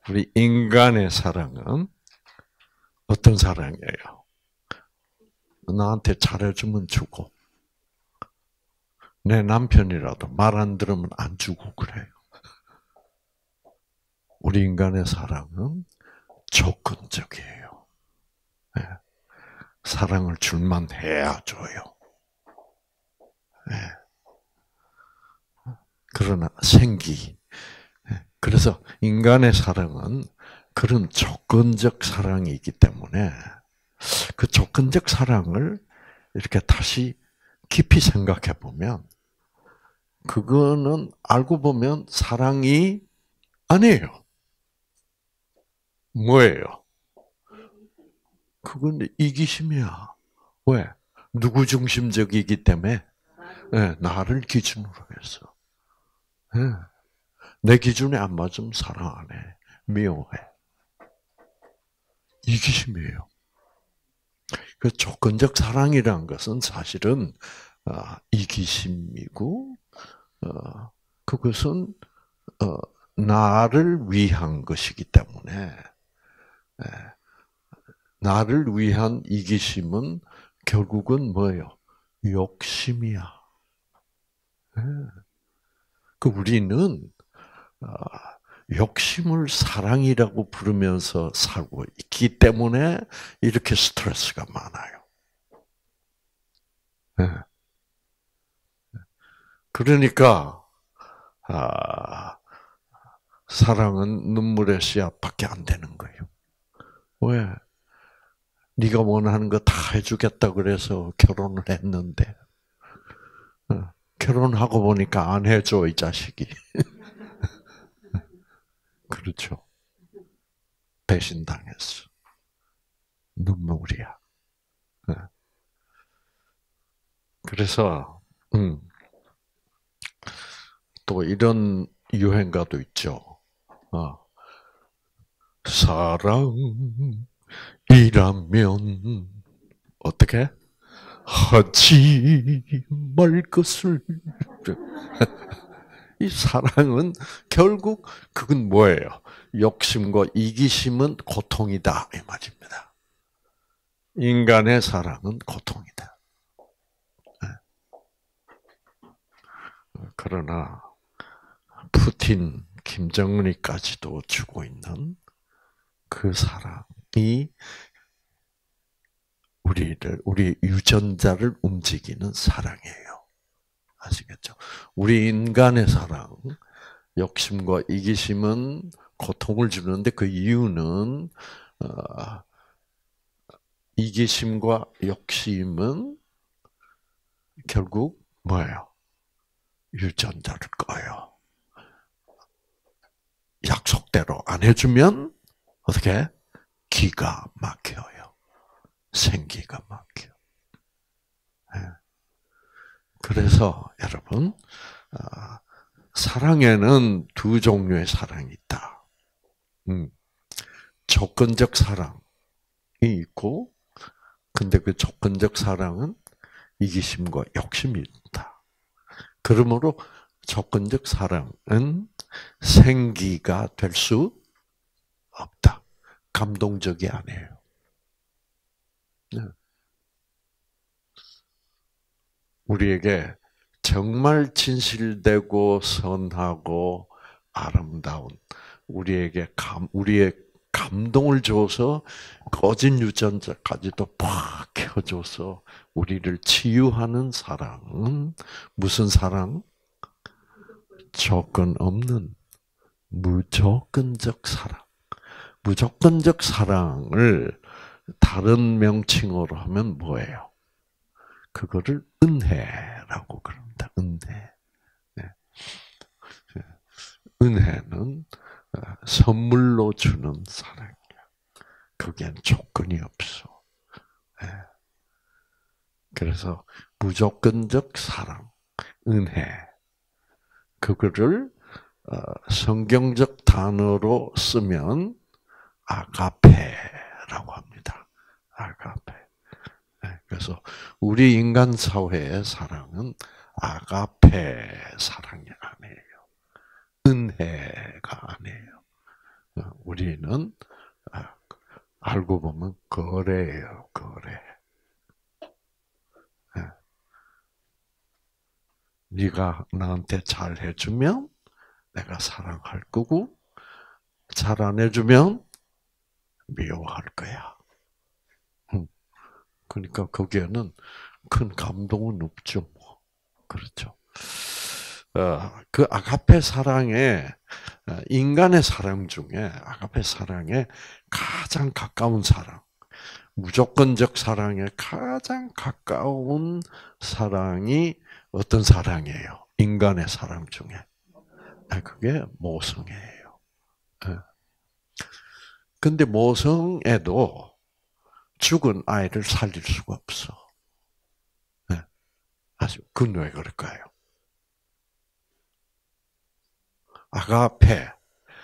우리 인간의 사랑은 어떤 사랑이에요? 나한테 잘해주면 주고, 내 남편이라도 말 안 들으면 안 주고 그래요. 우리 인간의 사랑은 조건적이에요. 네. 사랑을 줄만 해야 줘요. 네. 그러나 생기. 네. 그래서 인간의 사랑은 그런 조건적 사랑이기 때문에 그 조건적 사랑을 이렇게 다시 깊이 생각해 보면 그거는 알고 보면 사랑이 아니에요. 뭐예요? 그건 이기심이야. 왜? 누구 중심적이기 때문에 네, 나를 기준으로 해서. 네. 내 기준에 안 맞으면 사랑 안 해. 미워해. 이기심이에요. 그 조건적 사랑이라는 것은 사실은 이기심이고 그것은 나를 위한 것이기 때문에 나를 위한 이기심은 결국은 뭐예요? 욕심이야. 그 우리는 욕심을 사랑이라고 부르면서 살고 있기 때문에 이렇게 스트레스가 많아요. 그러니까 사랑은 눈물의 씨앗밖에 안 되는 거예요. 왜? 네가 원하는 거 다 해주겠다 그래서 결혼을 했는데 결혼하고 보니까 안 해줘 이 자식이. 그렇죠. 배신당했어. 눈물이야. 그래서 또 이런 유행가도 있죠. 사랑이라면 어떻게 하지 말 것을. 이 사랑은 결국 그건 뭐예요? 욕심과 이기심은 고통이다 이 말입니다. 인간의 사랑은 고통이다. 그러나 푸틴, 김정은이까지도 주고 있는 그 사랑이 우리 유전자를 움직이는 사랑이에요. 아시겠죠? 우리 인간의 사랑, 욕심과 이기심은 고통을 주는데 그 이유는 이기심과 욕심은 결국 뭐예요? 유전자를 꺼요. 약속대로 안 해주면 어떻게? 기가 막혀요. 생기가 막혀. 그래서 여러분 사랑에는 두 종류의 사랑이 있다. 조건적 사랑이 있고, 근데 그 조건적 사랑은 이기심과 욕심이 있다. 그러므로 조건적 사랑은 생기가 될 수 없다. 감동적이 아니에요. 우리에게 정말 진실되고 선하고 아름다운 우리의 감동을 줘서 꺼진 유전자까지도 팍 켜줘서 우리를 치유하는 사랑은 무슨 사랑? 조건 없는 무조건적 사랑. 무조건적 사랑을 다른 명칭으로 하면 뭐예요? 그거를 은혜라고 그럽니다. 은혜. 은혜는 선물로 주는 사랑이야. 거기엔 조건이 없어. 그래서 무조건적 사랑, 은혜, 그거를 성경적 단어로 쓰면 아가페라고 합니다. 아가페. 그래서 우리 인간 사회의 사랑은 아가페 사랑이 아니에요. 은혜가 아니에요. 우리는 알고 보면 거래예요, 거래. 네가 나한테 잘 해주면 내가 사랑할 거고, 잘 안 해주면 미워할 거야. 그러니까 거기에는 큰 감동은 없죠. 뭐. 그렇죠. 그 아가페 사랑에 인간의 사랑 중에 아가페 사랑에 가장 가까운 사랑, 무조건적 사랑에 가장 가까운 사랑이 어떤 사랑이에요? 인간의 사랑 중에. 그게 모성애예요. 근데 모성애도 죽은 아이를 살릴 수가 없어. 그건 왜 그럴까요? 아가페,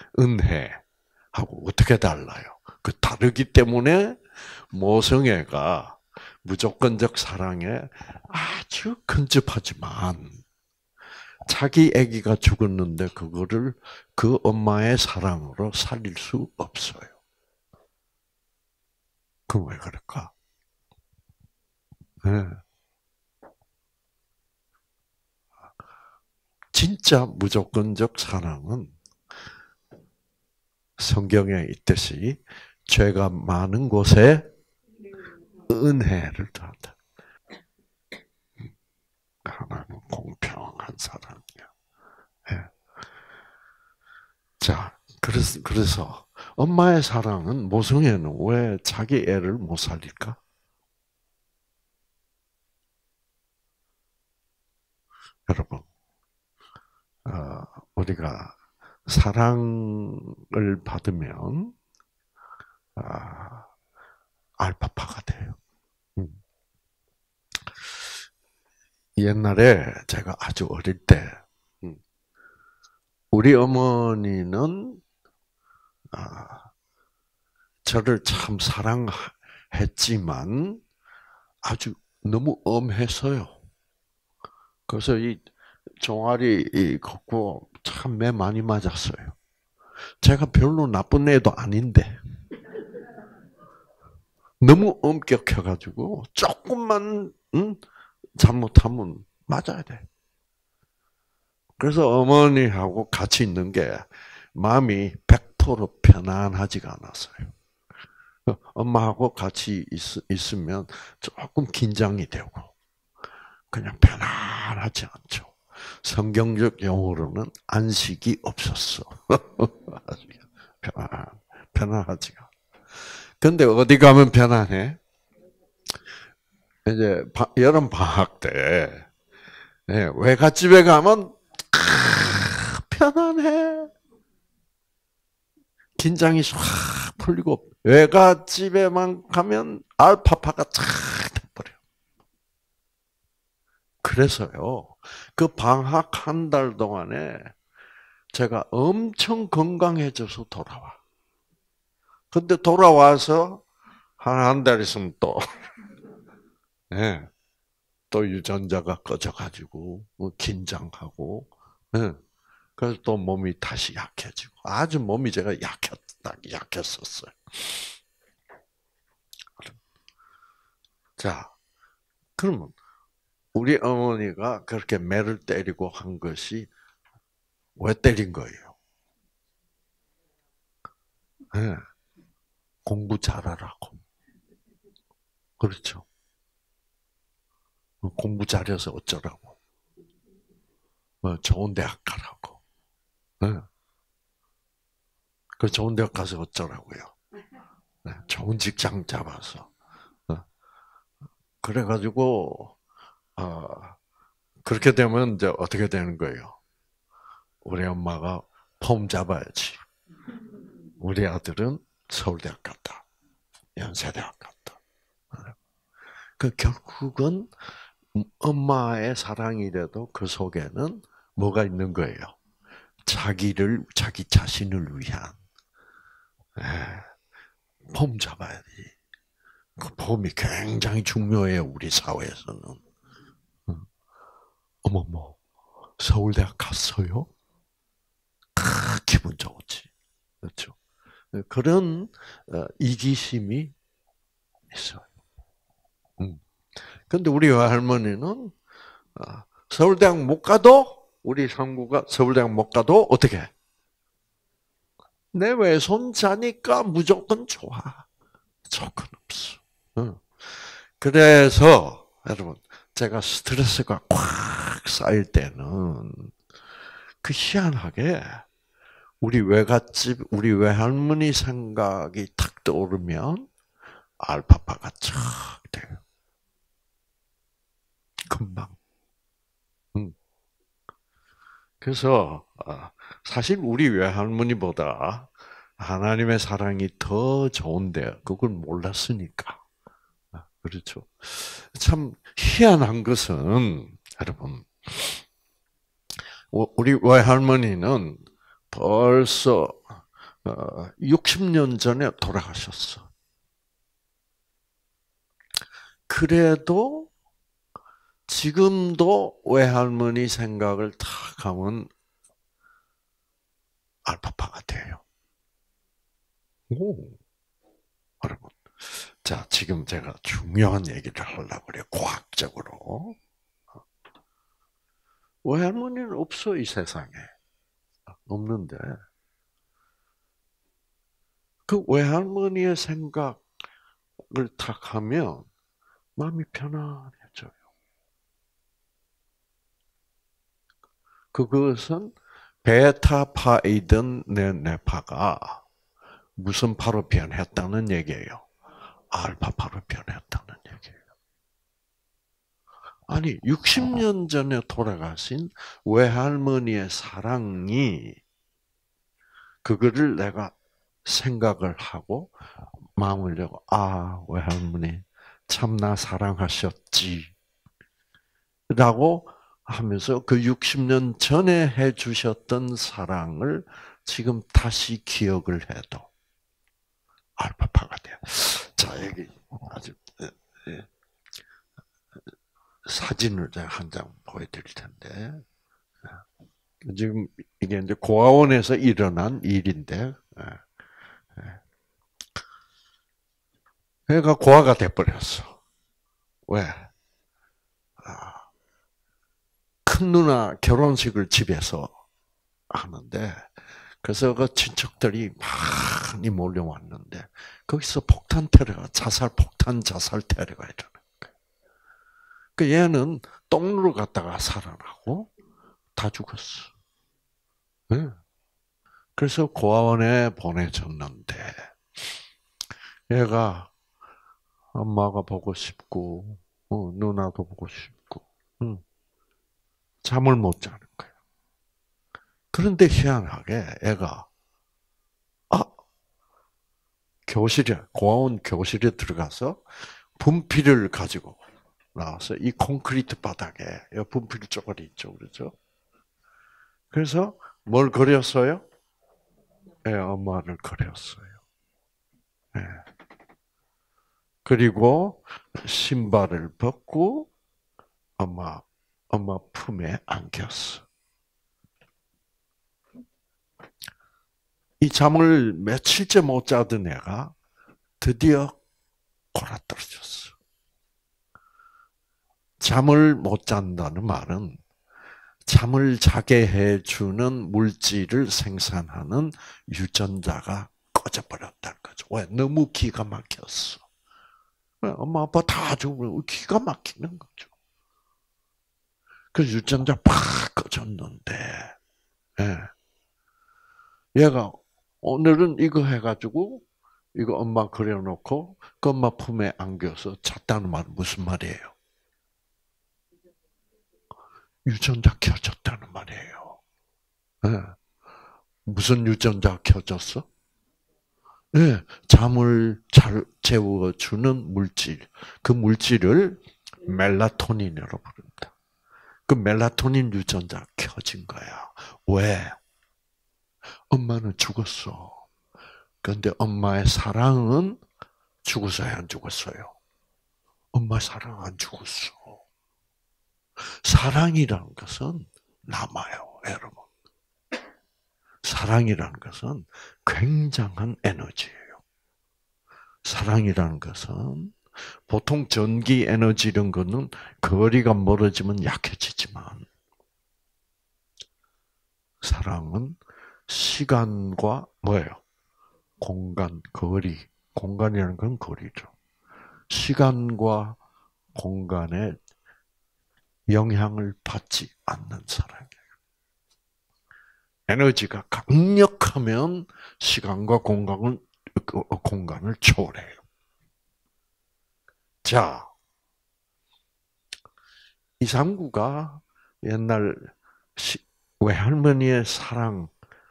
은혜하고 어떻게 달라요? 그 다르기 때문에 모성애가 무조건적 사랑에 아주 근접하지만 자기 아기가 죽었는데 그거를 그 엄마의 사랑으로 살릴 수 없어요. 그건 왜 그럴까? 네. 진짜 무조건적 사랑은 성경에 있듯이 죄가 많은 곳에 은혜를 더한다. 하나님은 공평한 사랑이야. 네. 자, 그래서 엄마의 사랑은 모성애는 왜 자기 애를 못 살릴까? 여러분, 우리가 사랑을 받으면 알파파가 돼요. 옛날에 제가 아주 어릴 때 우리 어머니는 저를 참 사랑했지만 아주 너무 엄했어요. 그래서 이 종아리 걷고 참 매 많이 맞았어요. 제가 별로 나쁜 애도 아닌데 너무 엄격해가지고 조금만 잘못하면 맞아야 돼. 그래서 어머니하고 같이 있는 게 마음이 100% 편안하지가 않았어요. 엄마하고 같이 있으면 조금 긴장이 되고 그냥 편안하지 않죠. 성경적 용어로는 안식이 없었어. 편안하지가. 근데 어디 가면 편안해? 이제 여름 방학 때 외갓집에 가면 편안해. 긴장이 확 풀리고 외갓집에만 가면 알파파가 쫙 돼버려. 그래서요. 그 방학 한 달 동안에 제가 엄청 건강해져서 돌아와. 근데 돌아와서 한 달 있으면 또, 예, 또 유전자가 꺼져가지고, 긴장하고, 예, 그래서 또 몸이 다시 약해지고, 아주 몸이 제가 약했었어요. 자, 그러면 우리 어머니가 그렇게 매를 때리고 한 것이 왜 때린 거예요? 예, 공부 잘하라고. 그렇죠. 공부 잘해서 어쩌라고. 좋은 대학 가라고. 예. 그 좋은 대학 가서 어쩌라고요. 네, 좋은 직장 잡아서. 그래가지고, 그렇게 되면 이제 어떻게 되는 거예요? 우리 엄마가 폼 잡아야지. 우리 아들은 서울대학 갔다. 연세대학 갔다. 그 결국은 엄마의 사랑이라도 그 속에는 뭐가 있는 거예요? 자기 자신을 위한, 폼 잡아야지. 그 폼이 굉장히 중요해요, 우리 사회에서는. 어머머, 서울대학 갔어요? 기분 좋지. 그렇죠. 그런 이기심이 있어요. 근데 우리 할머니는 서울대학 못 가도 우리 상구가 서울대학 못 가도 어떻게 내 외손 자니까 무조건 좋아. 조건 없어. 그래서 여러분 제가 스트레스가 꽉 쌓일 때는 그 희한하게 우리 외갓집 우리 외할머니 생각이 탁 떠오르면 알파파가 쫙 돼요. 금방. 그래서 사실 우리 외할머니보다 하나님의 사랑이 더 좋은데 그걸 몰랐으니까. 그렇죠. 참 희한한 것은 여러분 우리 외할머니는 벌써 60년 전에 돌아가셨어. 그래도 지금도 외할머니 생각을 탁 하면 알파파가 돼요. 오, 여러분. 자, 지금 제가 중요한 얘기를 하려고 그래요. 과학적으로. 외할머니는 없어, 이 세상에. 없는데. 그 외할머니의 생각을 탁 하면 마음이 편안해져요. 그것은 베타파이든 뇌파가 무슨 파로 변했다는 얘기예요? 알파파로 변했다는 얘기예요. 아니, 60년 전에 돌아가신 외할머니의 사랑이 그거를 내가 생각을 하고 마음을 열고 외할머니 참 나 사랑하셨지 라고 하면서 그 60년 전에 해주셨던 사랑을 지금 다시 기억을 해도 알파파가 돼요. 자, 여기 아주 사진을 제가 한 장 보여드릴 텐데 지금 이게 이제 고아원에서 일어난 일인데 애가 고아가 돼버렸어. 왜? 큰 누나 결혼식을 집에서 하는데 그래서 그 친척들이 많이 몰려왔는데 거기서 폭탄 테러가 자살 테러가 일어난 거예요. 그 얘는 똥누로 갔다가 살아나고 다 죽었어. 네. 그래서 고아원에 보내졌는데 얘가 엄마가 보고 싶고 누나도 보고 싶고 잠을 못 자는 거예요. 그런데 희한하게 애가 고아원 교실에 들어가서 분필을 가지고 나와서 이 콘크리트 바닥에 분필 쪼가리 있죠, 그렇죠? 그래서 뭘 그렸어요? 엄마를 그렸어요. 네. 그리고 신발을 벗고 엄마 품에 안겼어. 이 잠을 며칠째 못 자던 애가 드디어 골아떨어졌어. 잠을 못 잔다는 말은 잠을 자게 해주는 물질을 생산하는 유전자가 꺼져버렸다는 거죠. 왜? 너무 기가 막혔어. 엄마 아빠 다 죽으면 기가 막히는 거죠. 그 유전자 팍 꺼졌는데, 얘가 오늘은 이거 해가지고 이거 엄마 그려놓고 그 엄마 품에 안겨서 잤다는 말은 무슨 말이에요? 유전자 켜졌다는 말이에요. 무슨 유전자 켜졌어? 잠을 잘 재워주는 물질. 그 물질을 멜라토닌이라고 부릅니다. 그 멜라토닌 유전자 켜진 거야. 왜? 엄마는 죽었어. 그런데 엄마의 사랑은 죽었어요, 안 죽었어요? 엄마 사랑 안 죽었어. 사랑이라는 것은 남아요, 여러분. 사랑이라는 것은 굉장한 에너지예요. 사랑이라는 것은 보통 전기 에너지 이런 거는 거리가 멀어지면 약해지지만 사랑은 시간과 뭐예요? 공간, 거리. 공간이라는 건 거리죠. 시간과 공간에 영향을 받지 않는 사랑이에요. 에너지가 강력하면 시간과 공간을 초월해요. 자, 이상구가 옛날 외할머니의 사랑을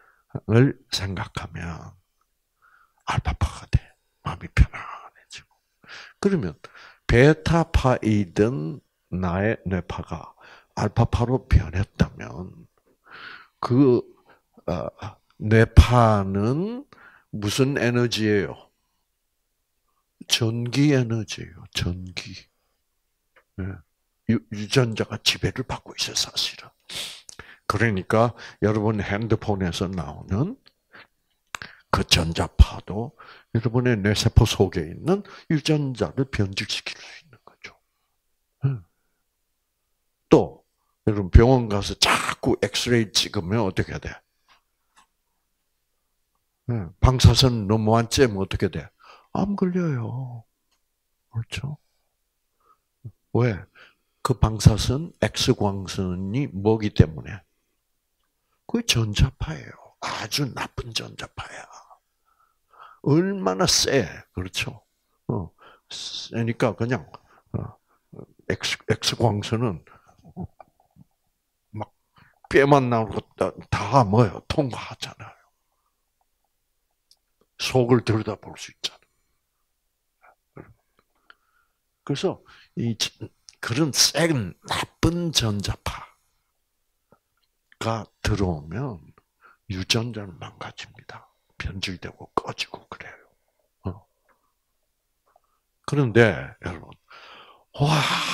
생각하면 알파파가 돼. 마음이 편안해지고. 그러면 베타파이든 나의 뇌파가 알파파로 변했다면 그 뇌파는 무슨 에너지예요? 전기 에너지예요. 전기. 유전자가 지배를 받고 있어요, 사실은. 그러니까 여러분 핸드폰에서 나오는 그 전자파도 여러분의 뇌세포 속에 있는 유전자를 변질시킬 수 있는 거죠. 또 여러분 병원 가서 자꾸 엑스레이 찍으면 어떻게 돼? 방사선 너무 안 쬐면 어떻게 돼? 암 걸려요. 그렇죠? 왜? 그 방사선, X광선이 뭐기 때문에? 그 전자파예요. 아주 나쁜 전자파야. 얼마나 세, 그렇죠? 세니까 그냥 X광선은 막 뼈만 나오고 다 뭐예요? 통과하잖아요. 속을 들여다볼 수 있잖아요. 그래서 그런 센 나쁜 전자파가 들어오면 유전자는 망가집니다. 변질되고 꺼지고 그래요. 그런데 여러분, 와,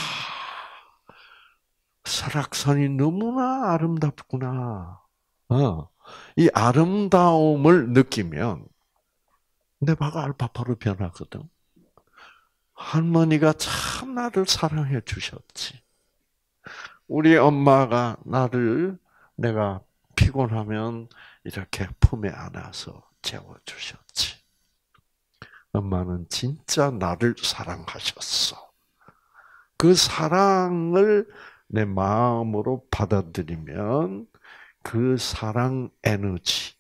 설악산이 너무나 아름답구나. 이 아름다움을 느끼면 내 바가 알파파로 변하거든. 할머니가 참 나를 사랑해 주셨지. 우리 엄마가 내가 피곤하면 이렇게 품에 안아서 재워주셨지. 엄마는 진짜 나를 사랑하셨어. 그 사랑을 내 마음으로 받아들이면 그 사랑 에너지,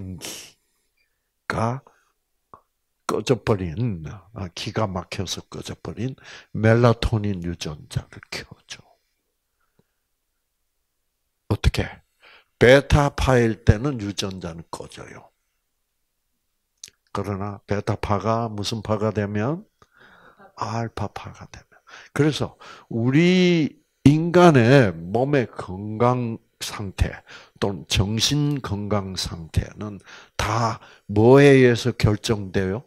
생기가 꺼져버린, 기가 막혀서 꺼져버린 멜라토닌 유전자를 켜줘. 어떻게? 베타파일 때는 유전자는 꺼져요. 그러나 베타파가 무슨 파가 되면? 알파파가 되면. 그래서 우리 인간의 몸의 건강 상태 또는 정신 건강 상태는 다 뭐에 의해서 결정돼요?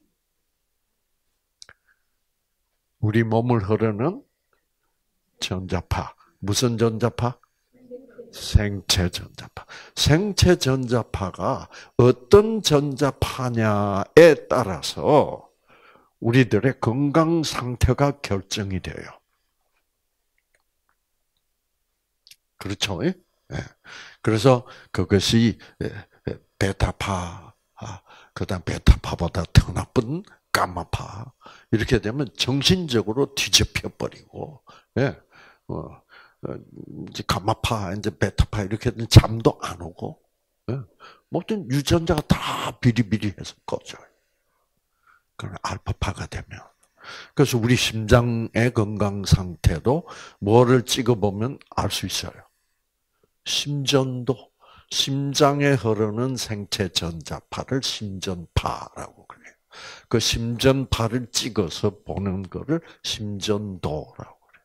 우리 몸을 흐르는 전자파. 무슨 전자파? 생체 전자파. 생체 전자파가 어떤 전자파냐에 따라서 우리들의 건강 상태가 결정이 돼요. 그렇죠? 예? 그래서 그것이 베타파, 그다음 베타파보다 더 나쁜 감마파 이렇게 되면 정신적으로 뒤집혀 버리고, 이제 감마파, 이제 베타파 이렇게 되면 잠도 안 오고, 모든 유전자가 다 비리비리해서 꺼져요. 그럼 알파파가 되면. 그래서 우리 심장의 건강 상태도 뭐를 찍어보면 알 수 있어요. 심전도, 심장에 흐르는 생체 전자파를 심전파라고 그래요. 그 심전파를 찍어서 보는 거를 심전도라고 그래요.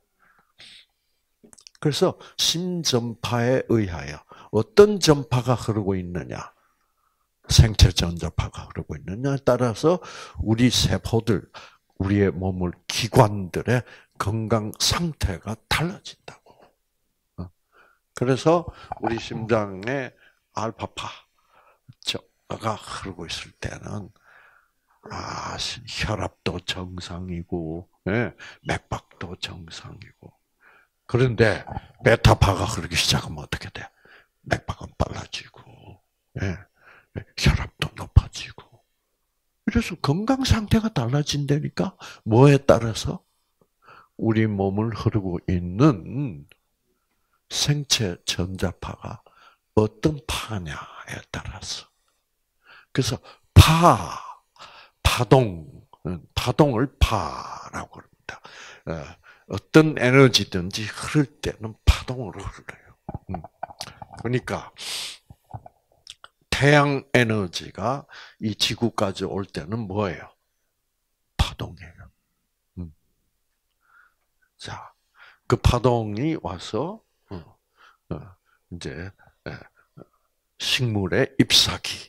그래서 심전파에 의하여 어떤 전파가 흐르고 있느냐, 생체 전자파가 흐르고 있느냐에 따라서 우리 세포들, 우리의 몸을 기관들의 건강 상태가 달라진다고. 그래서 우리 심장의 알파파, 피가 흐르고 있을 때는 혈압도 정상이고, 예, 맥박도 정상이고. 그런데 베타파가 흐르기 시작하면 어떻게 돼? 맥박은 빨라지고, 예, 혈압도 높아지고. 그래서 건강 상태가 달라진다니까. 뭐에 따라서? 우리 몸을 흐르고 있는 생체 전자파가 어떤 파냐에 따라서. 그래서 파동을 파라고 합니다. 어떤 에너지든지 흐를 때는 파동으로 흘러요. 그러니까 태양 에너지가 이 지구까지 올 때는 뭐예요? 파동이에요. 자, 그 파동이 와서 이제 식물의 잎사귀에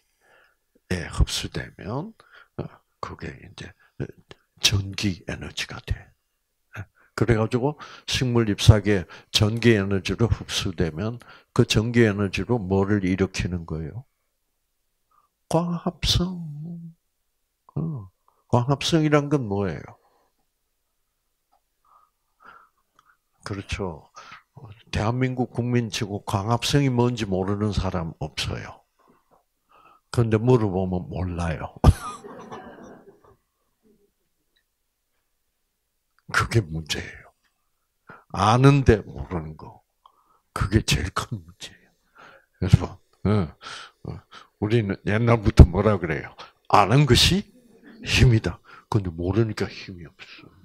흡수되면 그게 이제 전기 에너지가 돼. 그래가지고 식물 잎사귀에 전기 에너지로 흡수되면 그 전기 에너지로 뭐를 일으키는 거예요? 광합성. 광합성이란 건 뭐예요? 그렇죠. 대한민국 국민치고 광합성이 뭔지 모르는 사람 없어요. 그런데 물어보면 몰라요. 그게 문제예요. 아는데 모르는 거. 그게 제일 큰 문제예요. 그래서 우리는 옛날부터 뭐라 그래요? 아는 것이 힘이다. 근데 모르니까 힘이 없어.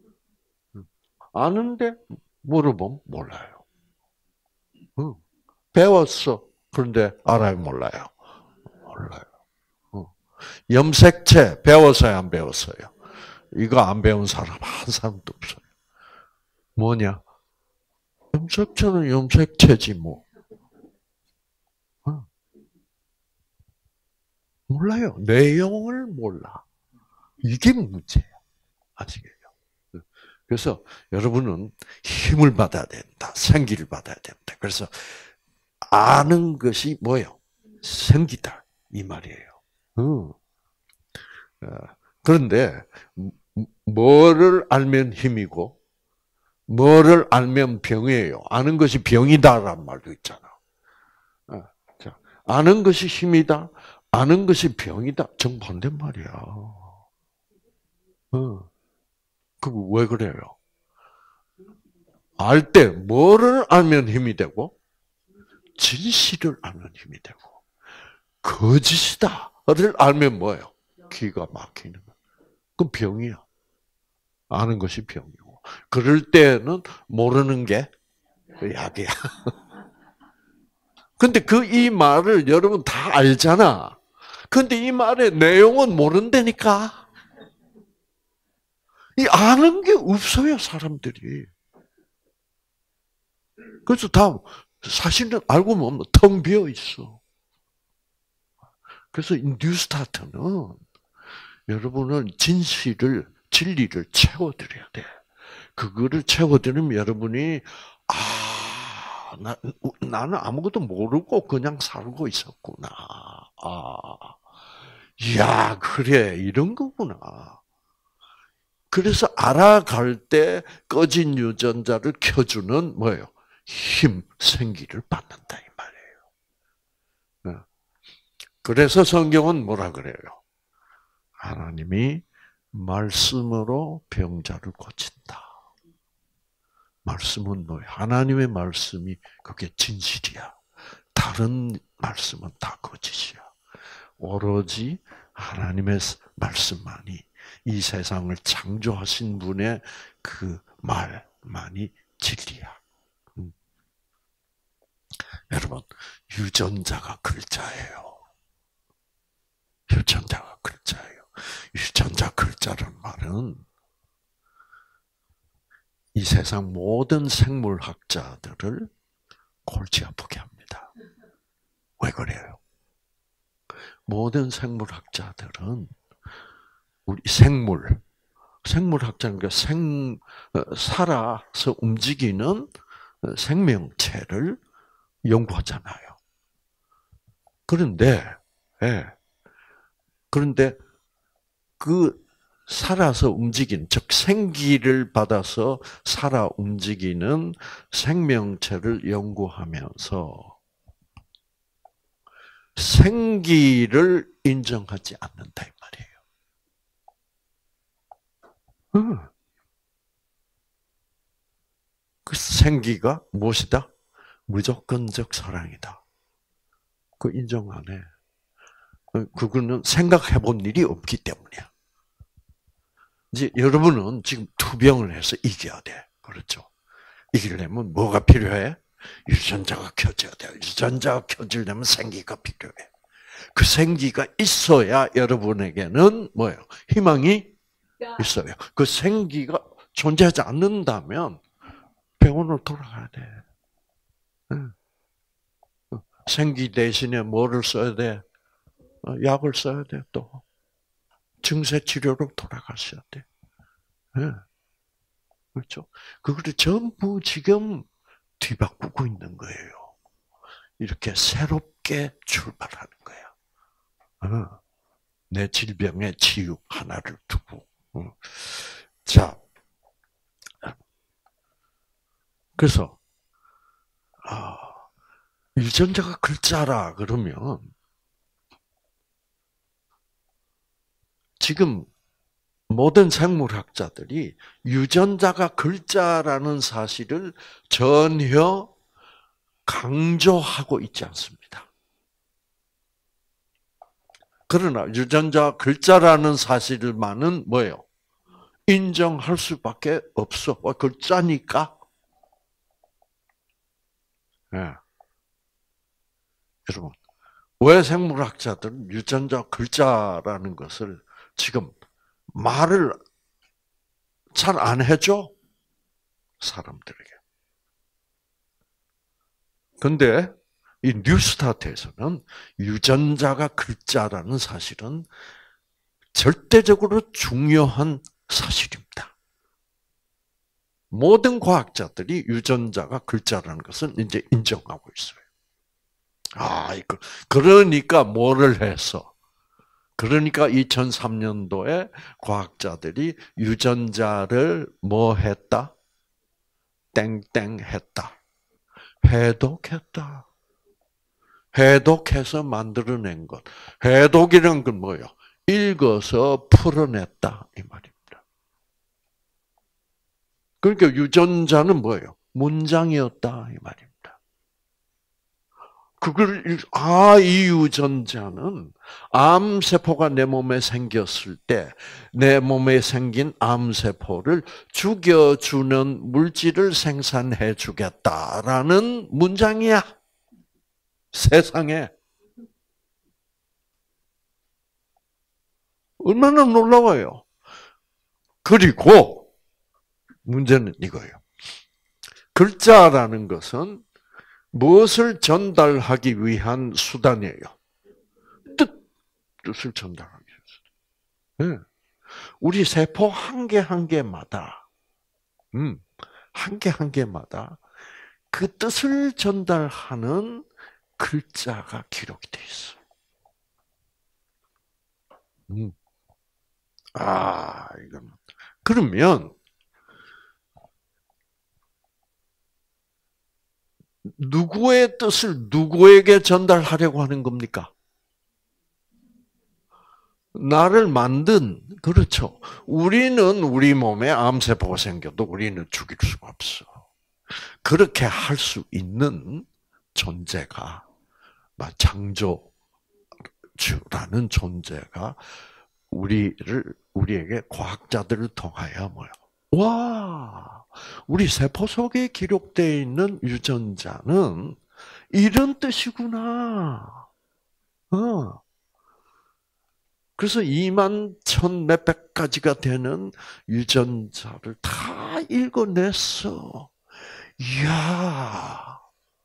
아는데 물어보면 몰라요. 배웠어. 그런데 알아요, 몰라요? 몰라요. 염색체 배웠어요, 안 배웠어요? 이거 안 배운 사람 한 사람도 없어요. 뭐냐? 염색체는 염색체지 뭐. 몰라요. 내용을 몰라. 이게 문제예요. 아시겠죠? 그래서 여러분은 힘을 받아야 된다. 생기를 받아야 된다. 그래서 아는 것이 뭐예요? 생기다. 이 말이에요. 그런데 뭐를 알면 힘이고 뭐를 알면 병이에요. 아는 것이 병이다라는 말도 있잖아. 아는 것이 힘이다. 아는 것이 병이다. 정반대말이야. 그 왜 그래요? 알 때 뭐를 알면 힘이 되고 진실을 알면 힘이 되고 거짓이다를 알면 뭐예요? 기가 막히는 거. 그건 병이야. 아는 것이 병이고. 그럴 때는 모르는 게 약이야. 근데 이 말을 여러분 다 알잖아. 근데 이 말의 내용은 모른다니까. 이 아는 게 없어요, 사람들이. 그래서 사실은 알고 보면 텅 비어 있어. 그래서 이 뉴스타트는 여러분은 진리를 채워드려야 돼. 그거를 채워드리면 여러분이, 나는 아무것도 모르고 그냥 살고 있었구나. 이야, 그래, 이런 거구나. 그래서 알아갈 때 꺼진 유전자를 켜주는 뭐예요? 힘, 생기를 받는다 이 말이에요. 그래서 성경은 뭐라 그래요? 하나님이 말씀으로 병자를 고친다. 말씀은 뭐예요? 하나님의 말씀이 그게 진실이야. 다른 말씀은 다 거짓이야. 오로지 하나님의 말씀만이 이 세상을 창조하신 분의 그 말만이 진리야. 여러분, 유전자가 글자예요. 유전자가 글자예요. 유전자 글자란 말은 이 세상 모든 생물학자들을 골치 아프게 합니다. 왜 그래요? 모든 생물학자들은 우리 생물학자는 살아서 움직이는 생명체를 연구하잖아요. 그런데 그런데 그 살아서 움직이는, 즉 생기를 받아서 살아 움직이는 생명체를 연구하면서 생기를 인정하지 않는다 이 말이에요. 그 생기가 무엇이다? 무조건적 사랑이다. 그 인정 안 해. 그거는 생각해 본 일이 없기 때문이야. 이제 여러분은 지금 투병을 해서 이겨야 돼. 그렇죠? 이기려면 뭐가 필요해? 유전자가 켜져야 돼. 유전자가 켜지려면 생기가 필요해. 그 생기가 있어야 여러분에게는 뭐예요? 희망이 있어요. 그 생기가 존재하지 않는다면 병원으로 돌아가야 돼. 생기 대신에 뭐를 써야 돼? 약을 써야 돼, 또. 증세 치료로 돌아가셔야 돼. 그렇죠? 그거를 전부 지금 뒤바꾸고 있는 거예요. 이렇게 새롭게 출발하는 거야. 내 질병의 치유 하나를 두고. 자, 그래서 유전자가 글자라 그러면 지금 모든 생물학자들이 유전자가 글자라는 사실을 전혀 강조하고 있지 않습니다. 그러나 유전자 글자라는 사실만은 뭐예요? 인정할 수밖에 없어. 글자니까. 네. 여러분, 왜 생물학자들은 유전자 글자라는 것을 지금 말을 잘 안 해줘? 사람들에게. 근데 이 뉴스타트에서는 유전자가 글자라는 사실은 절대적으로 중요한 사실입니다. 모든 과학자들이 유전자가 글자라는 것은 이제 인정하고 있어요. 그러니까 뭐를 해서? 그러니까 2003년도에 과학자들이 유전자를 뭐 했다? 땡땡했다. 해독했다. 해독해서 만들어낸 것. 해독이란 건 뭐예요? 읽어서 풀어냈다 이 말입니다. 그러니까 유전자는 뭐예요? 문장이었다 이 말입니다. 이 유전자는 암세포가 내 몸에 생겼을 때, 내 몸에 생긴 암세포를 죽여주는 물질을 생산해 주겠다라는 문장이야. 세상에. 얼마나 놀라워요. 그리고 문제는 이거예요. 글자라는 것은 무엇을 전달하기 위한 수단이에요? 뜻을 전달하기 위해서. 네. 우리 세포 한 개 한 개마다, 한 개 한 개마다 그 뜻을 전달하는 글자가 기록이 돼 있어. 이건. 그러면, 누구의 뜻을 누구에게 전달하려고 하는 겁니까? 나를 만든, 그렇죠. 우리는 우리 몸에 암세포가 생겨도 우리는 죽일 수가 없어. 그렇게 할 수 있는 존재가, 창조주라는 존재가 우리에게 과학자들을 통하여 뭐요? 와, 우리 세포 속에 기록되어 있는 유전자는 이런 뜻이구나. 그래서 2만 1,000몇백 가지가 되는 유전자를 다 읽어냈어. 이야.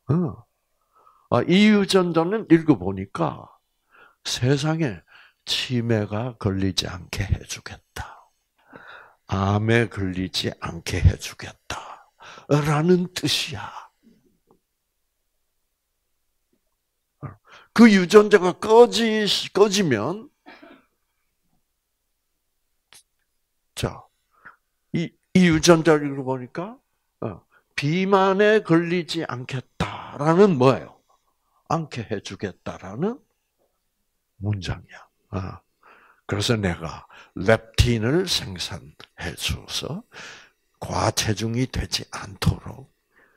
이 유전자는 읽어보니까 세상에 치매가 걸리지 않게 해주겠다. 암에 걸리지 않게 해주겠다. 라는 뜻이야. 그 유전자가 꺼지면 자, 이 유전자를 보니까 비만에 걸리지 않겠다라는 뭐예요? 않게 해주겠다라는 문장이야. 그래서 내가 렙틴을 생산해 줘서 과체중이 되지 않도록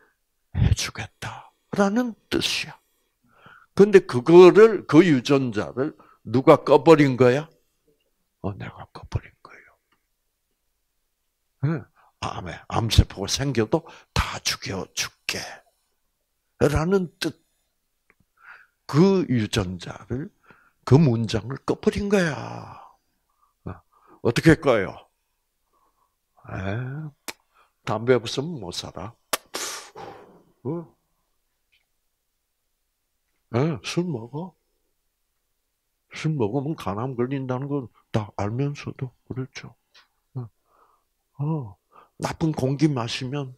해주겠다라는 뜻이야. 근데 그 유전자를 누가 꺼버린 거야? 내가 꺼버린 거예요. 암세포가 생겨도 다 죽여줄게. 라는 뜻. 그 유전자를, 그 문장을 꺼버린 거야. 어떻게 꺼요? 담배 없으면 못 살아. 술 먹어. 술 먹으면 간암 걸린다는 건 다 알면서도 그렇죠. 나쁜 공기 마시면,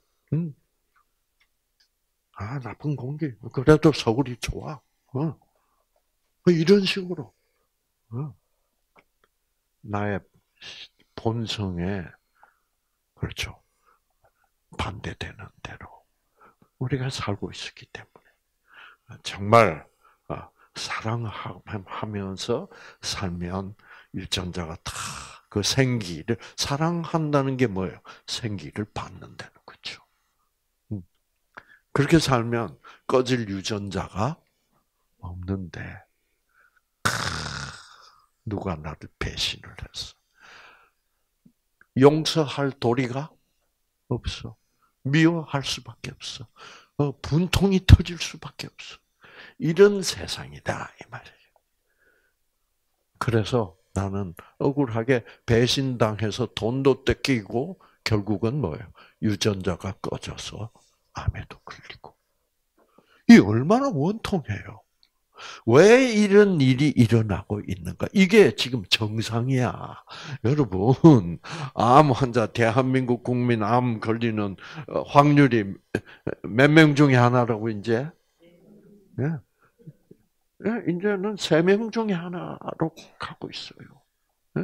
나쁜 공기. 그래도 서울이 좋아. 이런 식으로. 나의 본성에, 그렇죠. 반대되는 대로 우리가 살고 있었기 때문에. 정말, 사랑하면서 살면 유전자가 다 그 생기를, 사랑한다는 게 뭐예요? 생기를 받는다는 거죠. 그렇게 살면 꺼질 유전자가 없는데, 누가 나를 배신을 했어. 용서할 도리가 없어. 미워할 수밖에 없어. 분통이 터질 수밖에 없어. 이런 세상이다, 이 말이에요. 그래서 나는 억울하게 배신당해서 돈도 뺏기고, 결국은 뭐예요? 유전자가 꺼져서 암에도 걸리고. 이 얼마나 원통해요. 왜 이런 일이 일어나고 있는가? 이게 지금 정상이야. 여러분, 암 환자, 대한민국 국민 암 걸리는 확률이 몇 명 중에 하나라고, 이제? 예. 이제는 3명 중에 하나로 가고 있어요. 예.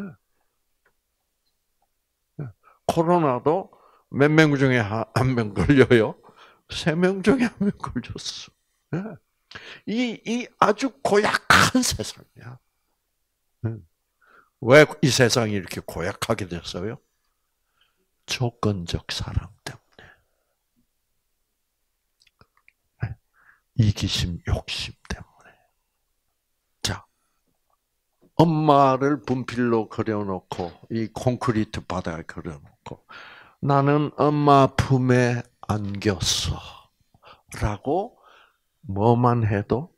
코로나도 몇 명 중에 한 명 걸려요? 3명 중에 한 명 걸렸어. 예. 이 아주 고약한 세상이야. 왜 이 세상이 이렇게 고약하게 됐어요? 조건적 사랑 때문에. 이기심, 욕심 때문에. 자, 엄마를 분필로 그려놓고, 이 콘크리트 바닥에 그려놓고, 나는 엄마 품에 안겼어. 라고 뭐만 해도,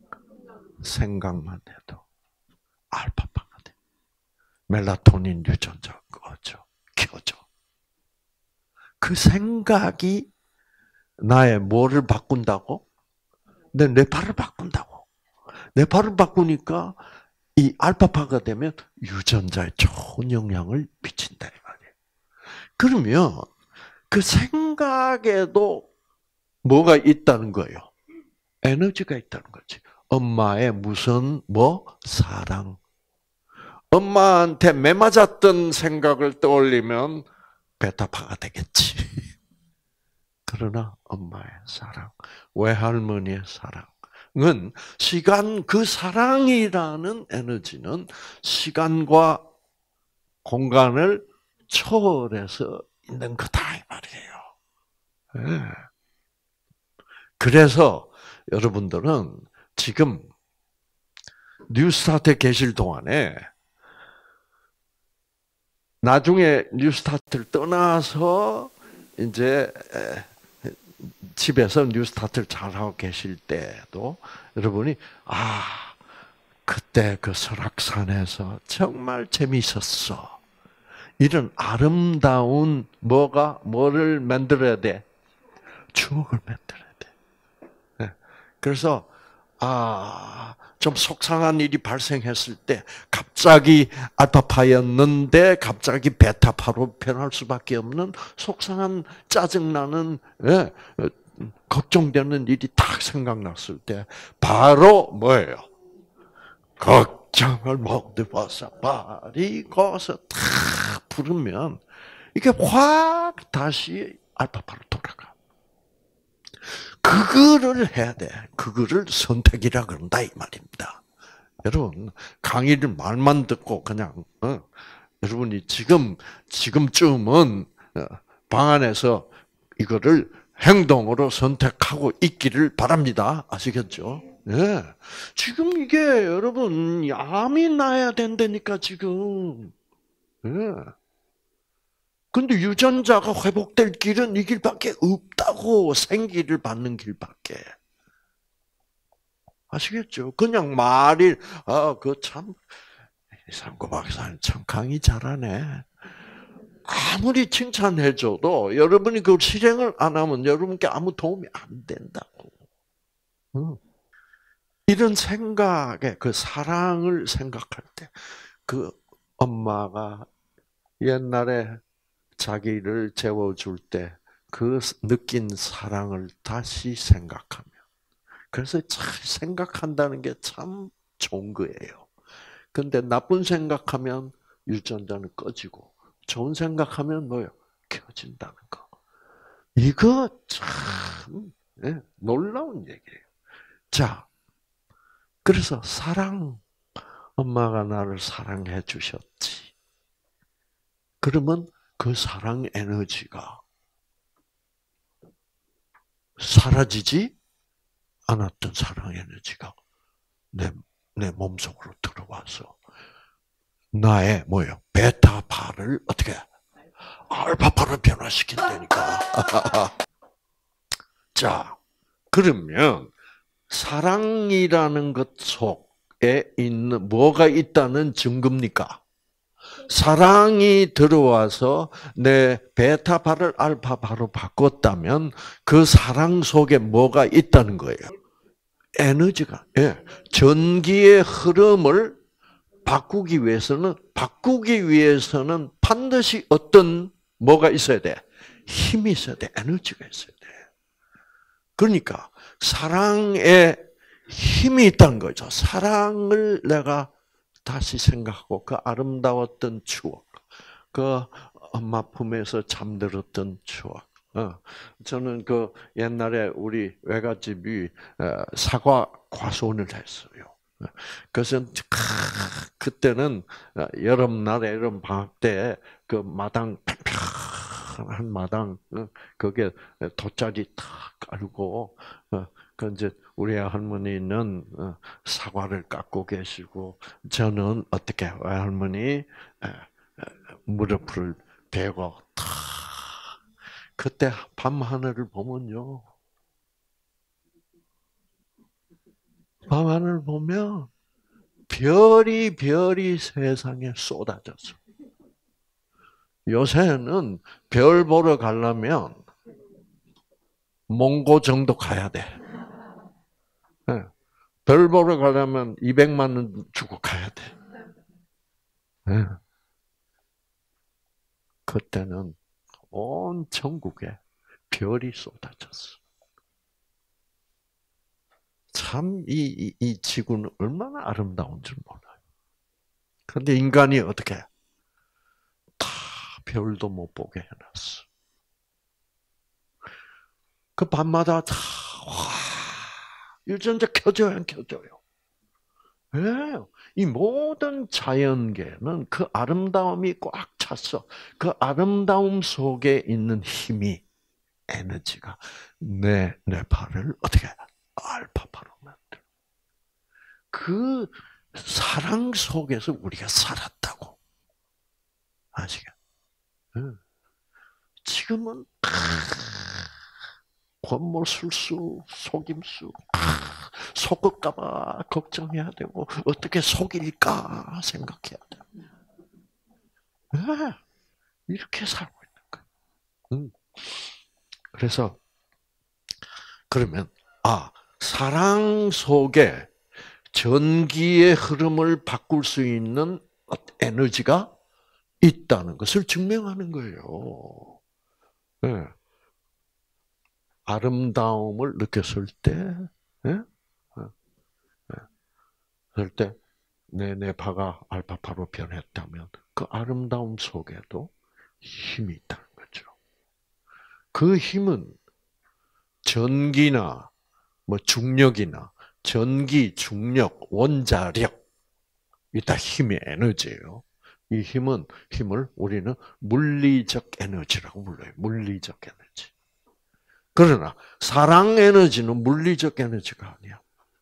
생각만 해도 알파파가 돼. 멜라토닌 유전자 켜져. 그 생각이 나의 뭐를 바꾼다고? 내 뇌파를 바꾼다고. 뇌파를 바꾸니까 이 알파파가 되면 유전자에 좋은 영향을 미친다, 이 말이에요. 그러면 그 생각에도 뭐가 있다는 거예요? 에너지가 있다는 거지. 엄마의 무슨 사랑. 엄마한테 매맞았던 생각을 떠올리면 베타파가 되겠지. 그러나 엄마의 사랑, 외할머니의 사랑은 그 사랑이라는 에너지는 시간과 공간을 초월해서 있는 거다, 이 말이에요. 네. 그래서 여러분들은 지금 뉴스타트에 계실 동안에, 나중에 뉴스타트를 떠나서 이제 집에서 뉴스타트를 잘하고 계실 때도 여러분이 그때 그 설악산에서 정말 재미있었어. 이런 아름다운 뭐를 만들어야 돼? 추억을 만들어야 돼. 그래서 좀 속상한 일이 발생했을 때 갑자기 알파파였는데 갑자기 베타파로 변할 수밖에 없는 속상한 짜증나는 걱정되는 일이 딱 생각났을 때 바로 뭐예요? 걱정을 모두 벗어버리고서 다 풀으면 이게 확 다시 알파파로 돌아가. 그거를 해야 돼. 그거를 선택이라 그런다 이 말입니다. 여러분 강의를 말만 듣고 그냥 여러분이 지금쯤은 방 안에서 이거를 행동으로 선택하고 있기를 바랍니다. 아시겠죠? 예. 지금 이게 여러분 암이 나야 된다니까 지금. 예. 근데 유전자가 회복될 길은 이 길밖에 없다고. 생기를 받는 길밖에. 아시겠죠? 그냥 이상구 박사님 참 강의 잘하네. 아무리 칭찬해줘도 여러분이 그걸 실행을 안 하면 여러분께 아무 도움이 안 된다고. 이런 생각에 그 사랑을 생각할 때 그 엄마가 옛날에 자기를 재워줄 때 그 느낀 사랑을 다시 생각하면 그래서 잘 생각한다는 게 참 좋은 거예요. 근데 나쁜 생각하면 유전자는 꺼지고 좋은 생각하면 뭐요? 켜진다는 거. 이거 참 놀라운 얘기예요. 자, 그래서 엄마가 나를 사랑해 주셨지. 그러면 그 사랑 에너지가 사라지지 않았던 사랑 에너지가 내 몸속으로 들어와서 나의 베타파를 어떻게 알파파로 변화시킨다니까. 자, 그러면 사랑이라는 것 속에 있는 뭐가 있다는 증거입니까? 사랑이 들어와서 내 베타파를 알파파로 바꿨다면 그 사랑 속에 뭐가 있다는 거예요? 에너지가. 예. 전기의 흐름을 바꾸기 위해서는 반드시 뭐가 있어야 돼? 힘이 있어야 돼. 에너지가 있어야 돼. 그러니까 사랑에 힘이 있다는 거죠. 사랑을 내가 다시 생각하고 그 아름다웠던 추억, 그 엄마 품에서 잠들었던 추억. 저는 그 옛날에 우리 외갓집이 사과 과수원을 했어요. 그래서 그때는 여름날에 여름 방학 때 그 마당 한 마당 거기에 돗자리 탁 깔고 그 이제 우리 할머니는 사과를 깎고 계시고 저는 어떻게 할머니 무릎을 베고 탁 그때 밤 하늘을 보면요. 밤 하늘을 보면 별이 세상에 쏟아졌어. 요새는 별 보러 가려면 몽고 정도 가야 돼. 별 보러 가려면 200만 원 주고 가야 돼. 그때는 온 전국에 별이 쏟아졌어. 참, 이 지구는 얼마나 아름다운 줄 몰라요. 그런데 인간이 어떻게, 다 별도 못 보게 해놨어. 그 밤마다 다, 유전자 켜져요, 안 켜져요? 예. 이 모든 자연계는 그 아름다움이 꽉 찼어. 그 아름다움 속에 있는 힘이, 에너지가 내 발을 어떻게 알파파로 만들어. 그 사랑 속에서 우리가 살았다고. 아시겠? 지금은 권모술수, 속임수, 속을까봐 걱정해야 되고 어떻게 속일까 생각해야 돼. 이렇게 살고 있는 거예요. 그래서 그러면 사랑 속에 전기의 흐름을 바꿀 수 있는 에너지가 있다는 것을 증명하는 거예요. 네. 아름다움을 느꼈을 때, 네? 그럴 때 내 파가 알파파로 변했다면 그 아름다움 속에도 힘이 있다는 거죠. 그 힘은 전기나 뭐 중력이나 전기, 중력, 원자력 이 다 힘의 에너지예요. 이 힘을 우리는 물리적 에너지라고 불러요. 물리적 에너지. 그러나 사랑 에너지는 물리적 에너지가 아니야.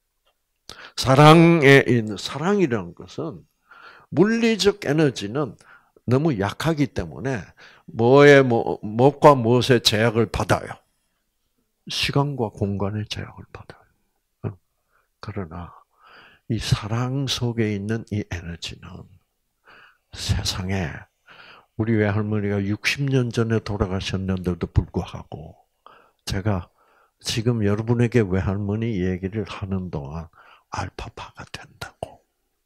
사랑이라는 것은 물리적 에너지는 너무 약하기 때문에 무엇과 무엇의 제약을 받아요? 시간과 공간의 제약을 받아요. 그러나 이 사랑 속에 있는 이 에너지는 세상에 우리 외할머니가 60년 전에 돌아가셨는데도 불구하고 제가 지금 여러분에게 외할머니 얘기를 하는 동안 알파파가 된다고.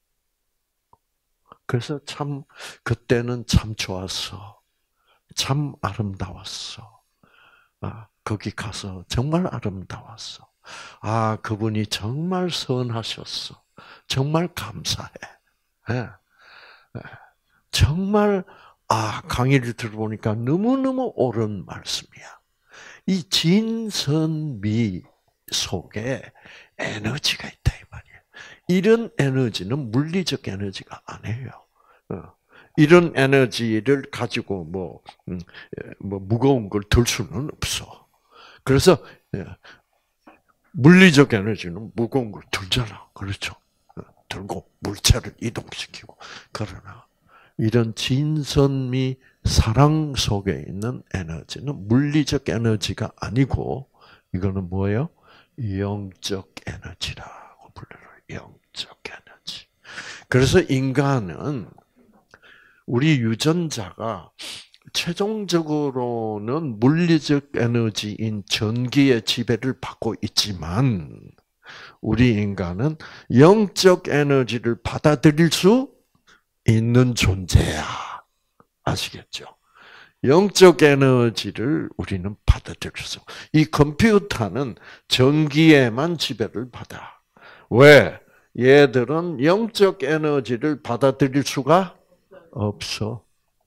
그래서 참 그때는 참 좋았어. 참 아름다웠어. 거기 가서 정말 아름다웠어. 그분이 정말 선하셨어. 정말 감사해. 정말 강의를 들어보니까 너무너무 옳은 말씀이야. 이 진선미 속에 에너지가 있다 이 말이에요. 이런 에너지는 물리적 에너지가 아니에요. 이런 에너지를 가지고 뭐 무거운 걸 들 수는 없어. 그래서 물리적 에너지는 무거운 걸 들잖아. 그렇죠? 들고 물체를 이동시키고. 그러나 이런 진선미 사랑 속에 있는 에너지는 물리적 에너지가 아니고 이거는 뭐예요? 영적 에너지라고 불러요. 영적 에너지. 그래서 인간은 우리 유전자가 최종적으로는 물리적 에너지인 전기의 지배를 받고 있지만 우리 인간은 영적 에너지를 받아들일 수 있는 존재야. 아시겠죠? 영적 에너지를 우리는 받아들일 수. 이 컴퓨터는 전기에만 지배를 받아. 왜? 얘들은 영적 에너지를 받아들일 수가 없어.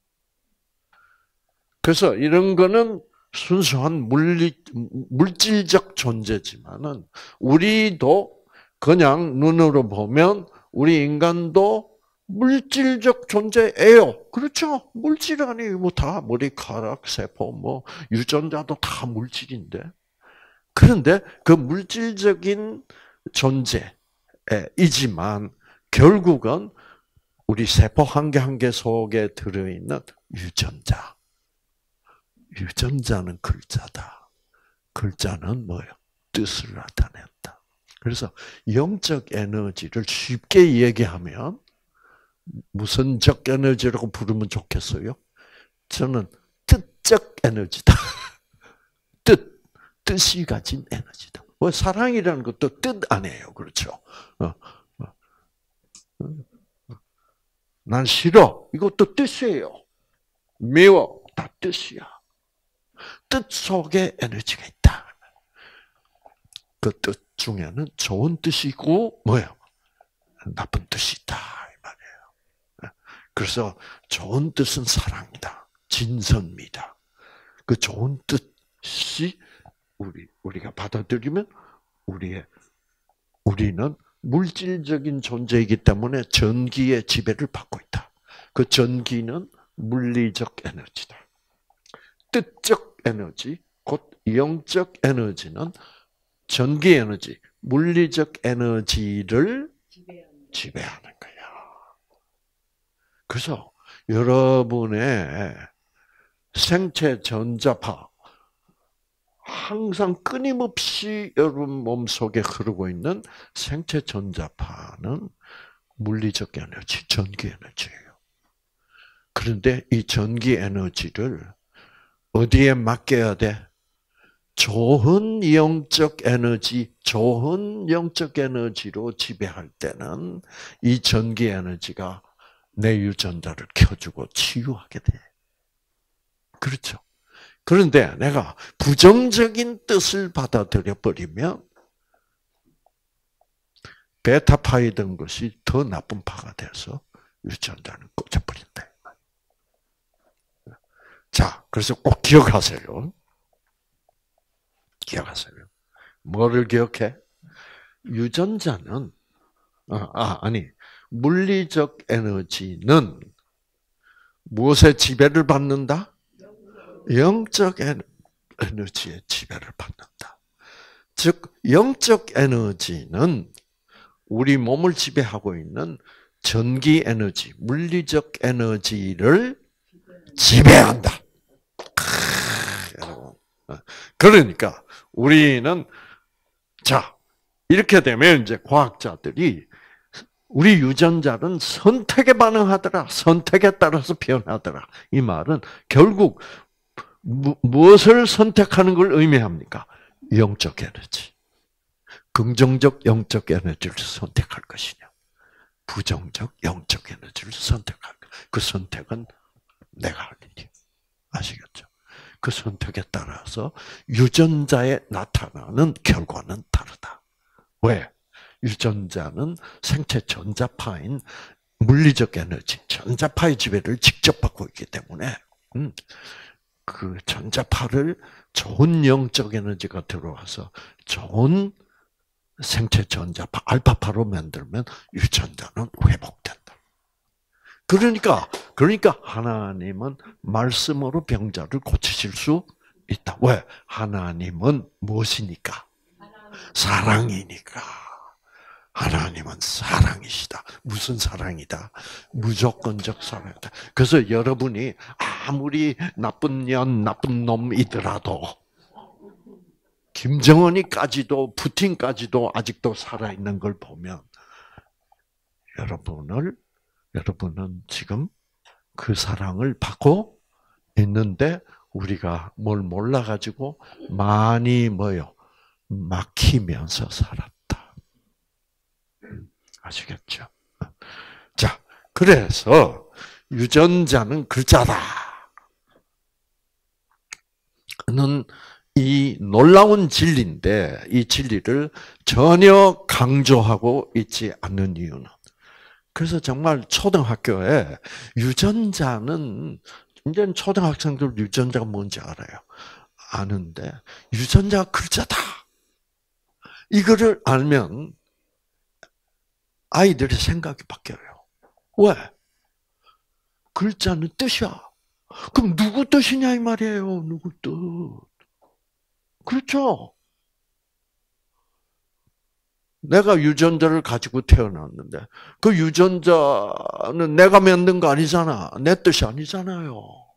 그래서 이런 거는 순수한 물질적 존재지만은 우리도 그냥 눈으로 보면 우리 인간도 물질적 존재예요. 그렇죠? 물질 아니에요. 뭐 다 머리카락, 세포, 유전자도 다 물질인데. 그런데 그 물질적인 존재이지만 결국은 우리 세포 한 개 한 개 속에 들어있는 유전자. 유전자는 글자다. 글자는 뭐예요? 뜻을 나타낸다. 그래서 영적 에너지를 쉽게 얘기하면 무슨 적 에너지라고 부르면 좋겠어요? 저는 뜻적 에너지다. 뜻이 가진 에너지다. 뭐 사랑이라는 것도 뜻 아니에요. 그렇죠? 난 싫어. 이것도 뜻이에요. 미워. 다 뜻이야. 뜻 속에 에너지가 있다. 그 뜻 중에는 좋은 뜻이고 뭐예요? 나쁜 뜻이 있다 이 말이에요. 그래서 좋은 뜻은 사랑이다. 진선미다. 그 좋은 뜻이 우리가 받아들이면 우리는 물질적인 존재이기 때문에 전기의 지배를 받고 있다. 그 전기는 물리적 에너지다. 뜻적 에너지, 곧 영적 에너지는 전기 에너지, 물리적 에너지를 지배하는 거야. 그래서 여러분의 생체 전자파 항상 끊임없이 여러분 몸속에 흐르고 있는 생체 전자파는 물리적 에너지, 전기 에너지예요. 그런데 이 전기 에너지를 어디에 맡겨야 돼? 좋은 영적 에너지, 좋은 영적 에너지로 지배할 때는 이 전기 에너지가 내 유전자를 켜주고 치유하게 돼. 그렇죠? 그런데 내가 부정적인 뜻을 받아들여 버리면 베타파이던 것이 더 나쁜 파가 돼서 유전자는 꺼져버린다. 자, 그래서 꼭 기억하세요. 기억하세요. 뭐를 기억해? 유전자는, 아니, 물리적 에너지는 무엇에 지배를 받는다? 영적 에너지의 지배를 받는다. 즉, 영적 에너지는 우리 몸을 지배하고 있는 전기 에너지, 물리적 에너지를 지배한다. 여러분. 그러니까 우리는 자 이렇게 되면 이제 과학자들이 우리 유전자는 선택에 반응하더라, 선택에 따라서 변하더라. 이 말은 결국 무엇을 선택하는 걸 의미합니까? 영적 에너지. 긍정적 영적 에너지를 선택할 것이냐, 부정적 영적 에너지를 선택할 것. 그 선택은 내가 할 일이에요. 아시겠죠? 그 선택에 따라서 유전자에 나타나는 결과는 다르다. 왜? 유전자는 생체 전자파인 물리적 에너지, 전자파의 지배를 직접 받고 있기 때문에 그 전자파를 좋은 영적 에너지가 들어와서 좋은 생체 전자파, 알파파로 만들면 유전자는 회복된다. 그러니까 하나님은 말씀으로 병자를 고치실 수 있다. 왜? 하나님은 무엇이니까? 사랑이니까. 하나님은 사랑이시다. 무슨 사랑이다? 무조건적 사랑이다. 그래서 여러분이 아무리 나쁜 년, 나쁜 놈이더라도 김정은이까지도 푸틴까지도 아직도 살아있는 걸 보면 여러분은 지금 그 사랑을 받고 있는데 우리가 뭘 몰라가지고 많이 막히면서 살았다. 아시겠죠? 자, 그래서 유전자는 글자다. 는 이 놀라운 진리인데 이 진리를 전혀 강조하고 있지 않는 이유는 그래서 정말 초등학교에 유전자는 이제 초등학생들 유전자가 뭔지 알아요. 아는데 유전자가 글자다. 이거를 알면 아이들의 생각이 바뀌어요. 왜? 글자는 뜻이야. 그럼 누구 뜻이냐 이 말이에요. 누구 뜻. 그렇죠. 내가 유전자를 가지고 태어났는데 그 유전자는 내가 만든 거 아니잖아. 내 뜻이 아니잖아요.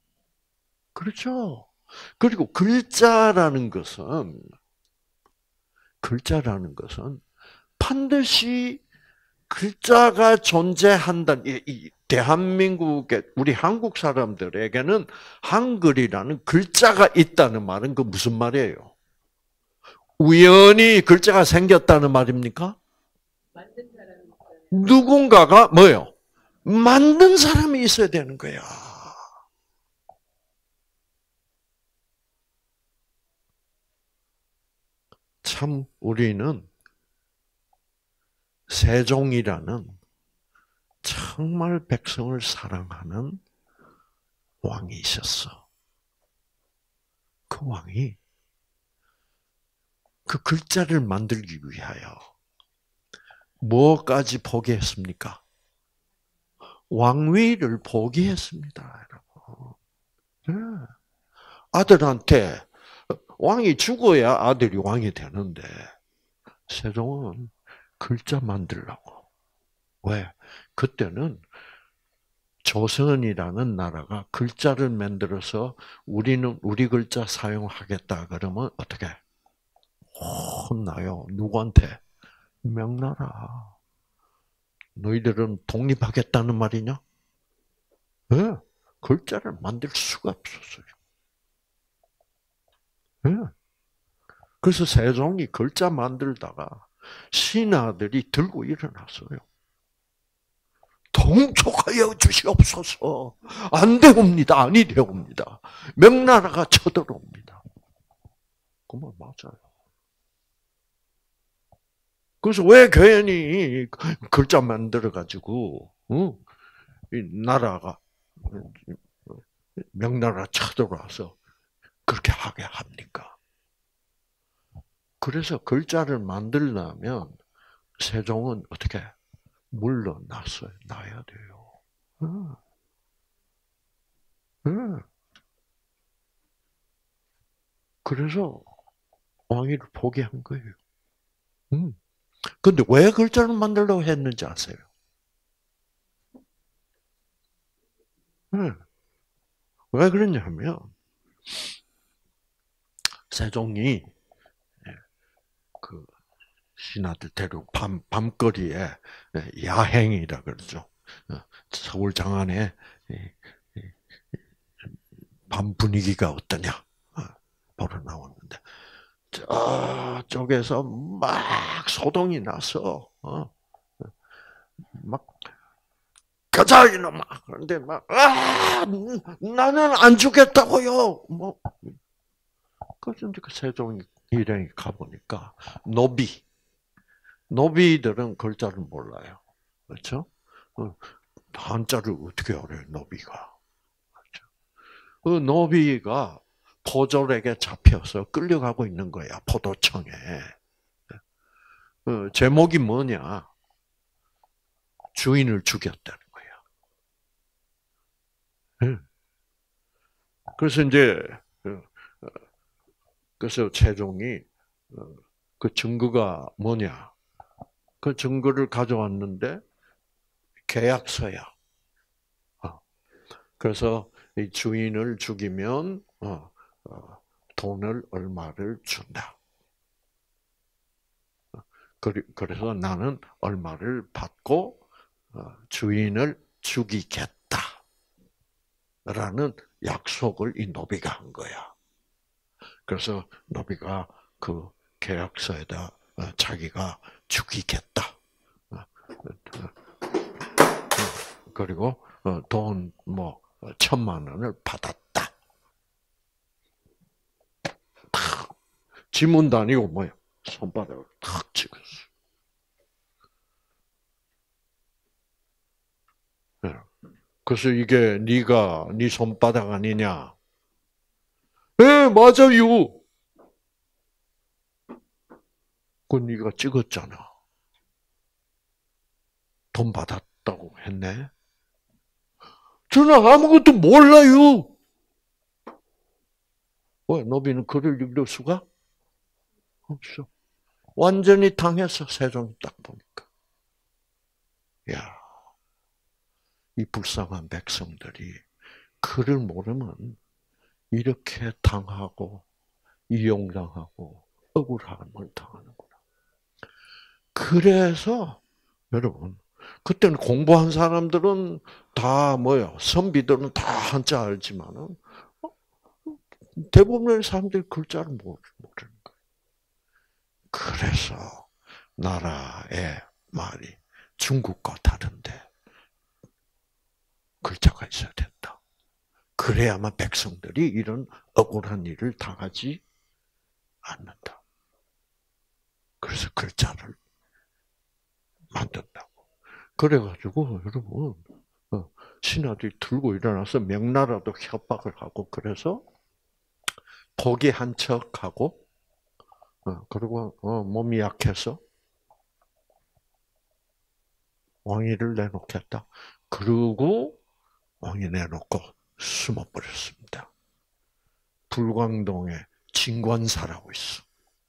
그렇죠. 그리고 글자라는 것은 반드시 글자가 존재한다. 이 대한민국의 우리 한국 사람들에게는 한글이라는 글자가 있다는 말은 그 무슨 말이에요? 우연히 글자가 생겼다는 말입니까? 누군가가 뭐요? 만든 사람이 있어야 되는 거야. 참 우리는 세종이라는 정말 백성을 사랑하는 왕이 있었어. 그 왕이 그 글자를 만들기 위하여 뭐까지 포기했습니까? 왕위를 포기했습니다, 여러분. 네. 아들한테 왕이 죽어야 아들이 왕이 되는데 세종은 글자 만들라고. 왜? 그때는 조선이라는 나라가 글자를 만들어서 우리는 우리 글자 사용하겠다 그러면 어떻게? 혼나요. 누구한테? 명나라. 너희들은 독립하겠다는 말이냐? 네. 글자를 만들 수가 없었어요. 네. 그래서 세종이 글자 만들다가 신하들이 들고 일어났어요. 통촉하여 주시옵소서. 안 되옵니다. 아니 되옵니다. 명나라가 쳐들어옵니다. 그 말 맞아요. 그래서 왜 괜히 글자 만들어가지고 이 나라가 명나라 쳐들어와서 그렇게 하게 합니까? 그래서 글자를 만들려면 세종은 어떻게 물러났어요. 놔야 돼요. 응, 응. 그래서 왕위를 포기한 거예요. 응. 근데 왜 글자를 만들려고 했는지 아세요? 응. 왜 그랬냐면 세종이 그 신하들 데리고 밤거리에 야행이라 그러죠. 서울 장안에 밤 분위기가 어떠냐 보러 나왔는데 저쪽에서 막 소동이 나서 막 가자 이놈아 그런데 막 나는 안 죽겠다고요. 뭐 그래서 그 세종 일행이 가보니까 노비들은 글자를 몰라요. 그렇죠? 한자를 어떻게 알아요, 노비가? 그렇죠? 그 노비가 포졸에게 잡혀서 끌려가고 있는 거야, 포도청에. 제목이 뭐냐? 주인을 죽였다는 거야. 그래서 이제, 그래서 최종이, 그 증거가 뭐냐? 그 증거를 가져왔는데, 계약서야. 그래서 이 주인을 죽이면, 돈을 얼마를 준다. 그래서 나는 얼마를 받고 주인을 죽이겠다라는 약속을 이 노비가 한 거야. 그래서 노비가 그 계약서에다 자기가 죽이겠다. 그리고 돈 뭐 1,000,000원을 받았다. 지문도 아니고 뭐야? 손바닥을 탁 찍었어. 그래서 이게 네가 네 손바닥 아니냐? 예, 맞아요. 그건 네가 찍었잖아. 돈 받았다고 했네. 저는 아무것도 몰라요. 왜 노비는 글을 읽을 수가 없어. 완전히 당했어. 세종이 딱 보니까. 야, 이 불쌍한 백성들이 글을 모르면 이렇게 당하고 이용당하고 억울함을 당하는구나. 그래서 여러분 그때는 공부한 사람들은 다 뭐요? 선비들은 다 한자 알지만은 대부분의 사람들이 글자를 모르는 거예요. 그래서 나라의 말이 중국과 다른데 글자가 있어야 된다. 그래야만 백성들이 이런 억울한 일을 당하지 않는다. 그래서 글자를 만든다고. 그래가지고 여러분 신하들이 들고 일어나서 명나라도 협박을 하고 그래서 포기한 척하고 그리고 몸이 약해서 왕위를 내놓겠다. 그리고 왕위 내놓고 숨어버렸습니다. 불광동에 진관사라고 있어.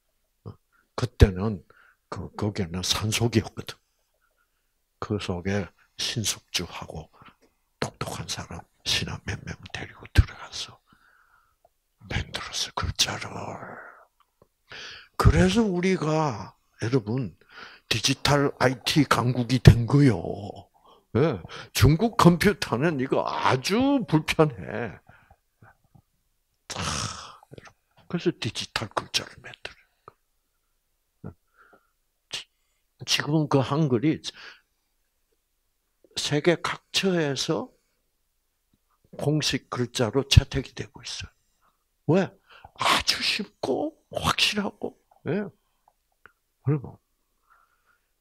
그때는 거기는 산속이었거든. 그 속에 신숙주하고 똑똑한 사람 신하 몇 명 데리고 들어가서 만들었어 글자를. 그래서 우리가 여러분 디지털 IT 강국이 된 거요. 네. 중국 컴퓨터는 이거 아주 불편해. 그래서 디지털 글자를 만들어요. 지금 그 한글이 세계 각처에서 공식 글자로 채택이 되고 있어요. 왜? 아주 쉽고 확실하고. 예. 그리고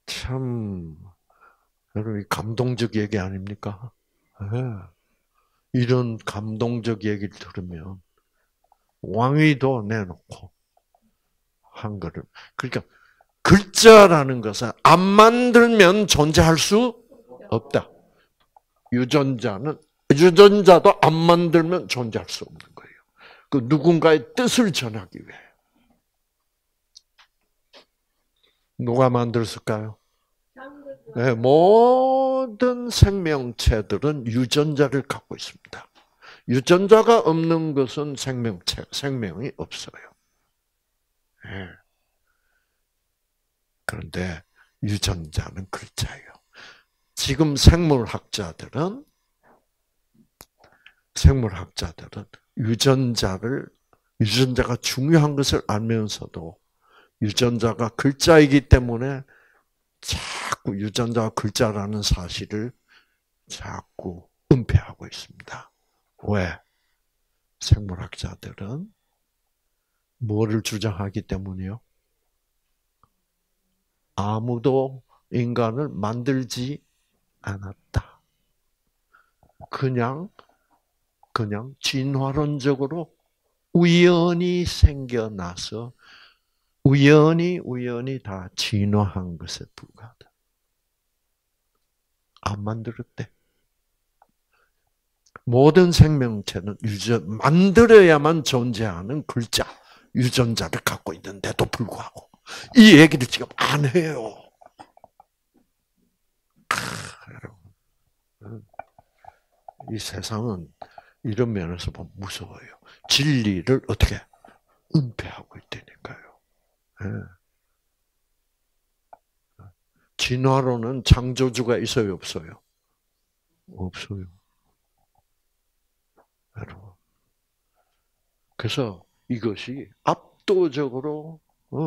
참 여러분 감동적 얘기 아닙니까? 예. 이런 감동적 얘기를 들으면 왕위도 내놓고 한 거를. 그러니까 글자라는 것은 안 만들면 존재할 수 없다. 유전자도 안 만들면 존재할 수 없는 거예요. 그 누군가의 뜻을 전하기 위해. 누가 만들었을까요? 네, 모든 생명체들은 유전자를 갖고 있습니다. 유전자가 없는 것은 생명이 없어요. 네. 그런데 유전자는 글자예요. 지금 생물학자들은 유전자가 중요한 것을 알면서도 유전자가 글자이기 때문에 자꾸 유전자가 글자라는 사실을 자꾸 은폐하고 있습니다. 왜? 생물학자들은 뭐를 주장하기 때문이요? 아무도 인간을 만들지 않았다. 그냥 진화론적으로 우연히 생겨나서 우연히 다 진화한 것에 불과하다. 안 만들었대. 모든 생명체는 만들어야만 존재하는 글자, 유전자를 갖고 있는데도 불구하고 이 얘기를 지금 안 해요. 이 세상은 이런 면에서 보면 무서워요. 진리를 어떻게 은폐하고 있다니까요. 진화론은 창조주가 있어요, 없어요? 없어요. 여러분. 그래서 이것이 압도적으로,